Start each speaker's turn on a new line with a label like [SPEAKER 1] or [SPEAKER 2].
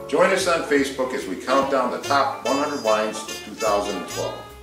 [SPEAKER 1] Join us on Facebook as we count down the top 100 wines of 2012.